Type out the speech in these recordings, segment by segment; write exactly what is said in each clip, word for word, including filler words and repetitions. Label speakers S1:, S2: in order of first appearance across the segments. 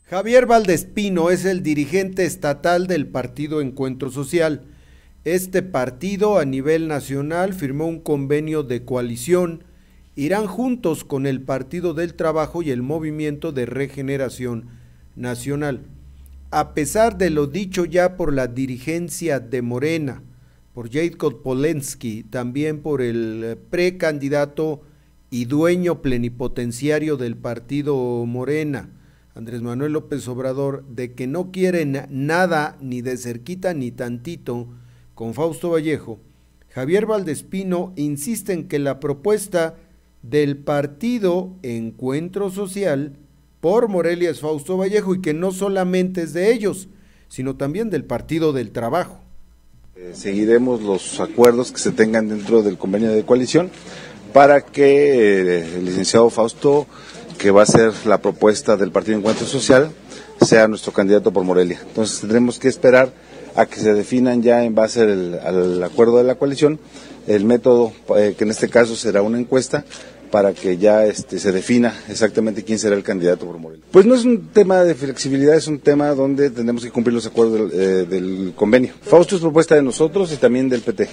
S1: Javier Valdespino es el dirigente estatal del partido Encuentro Social. Este partido a nivel nacional firmó un convenio de coalición. Irán juntos con el Partido del Trabajo y el Movimiento de Regeneración Nacional. A pesar de lo dicho ya por la dirigencia de Morena, por Jacob Polensky, también por el precandidato y dueño plenipotenciario del partido Morena, Andrés Manuel López Obrador, de que no quieren nada ni de cerquita ni tantito con Fausto Vallejo, Javier Valdespino insiste en que la propuesta del partido Encuentro Social por Morelia es Fausto Vallejo y que no solamente es de ellos, sino también del Partido del Trabajo.
S2: Eh, seguiremos los acuerdos que se tengan dentro del convenio de coalición para que eh, el licenciado Fausto, que va a ser la propuesta del Partido Encuentro Social, sea nuestro candidato por Morelia. Entonces tendremos que esperar a que se definan ya en base al, al acuerdo de la coalición el método, eh, que en este caso será una encuesta, para que ya este, se defina exactamente quién será el candidato por Morelia. Pues no es un tema de flexibilidad, es un tema donde tendremos que cumplir los acuerdos del, eh, del convenio. Fausto es propuesta de nosotros y también del P T.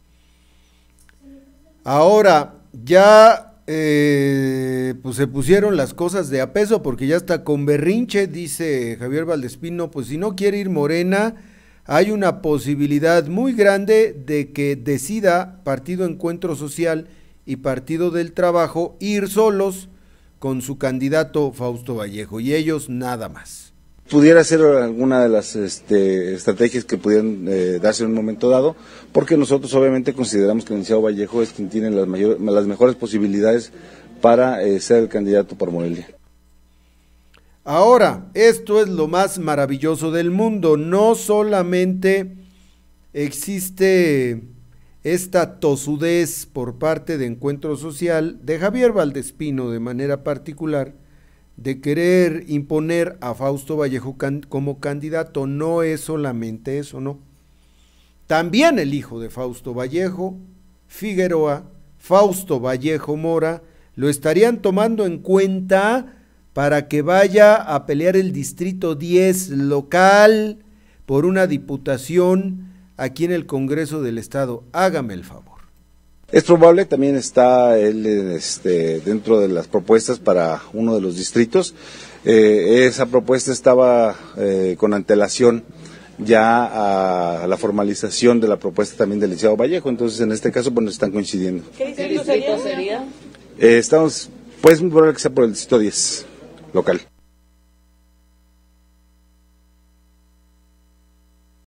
S1: Ahora, ya eh, pues se pusieron las cosas de a peso, porque ya está con berrinche, dice Javier Valdespino, pues si no quiere ir Morena, hay una posibilidad muy grande de que decida Partido Encuentro Social y Partido del Trabajo ir solos con su candidato Fausto Vallejo, y ellos nada más.
S2: Pudiera ser alguna de las este, estrategias que pudieran eh, darse en un momento dado, porque nosotros obviamente consideramos que el licenciado Vallejo es quien tiene las, mayor, las mejores posibilidades para eh, ser el candidato por Morelia.
S1: Ahora, esto es lo más maravilloso del mundo, no solamente existe esta tosudez por parte de Encuentro Social, de Javier Valdespino de manera particular, de querer imponer a Fausto Vallejo can, como candidato. No es solamente eso, no. También el hijo de Fausto Vallejo, Figueroa, Fausto Vallejo Mora, lo estarían tomando en cuenta para que vaya a pelear el distrito diez local por una diputación aquí en el Congreso del Estado. Hágame el favor.
S2: Es probable, también está él este, dentro de las propuestas para uno de los distritos. Eh, esa propuesta estaba eh, con antelación ya a la formalización de la propuesta también del licenciado Vallejo, entonces en este caso pues nos están coincidiendo.
S3: ¿Qué distrito sería?
S2: Eh, estamos, pues muy probable que sea por el distrito diez local.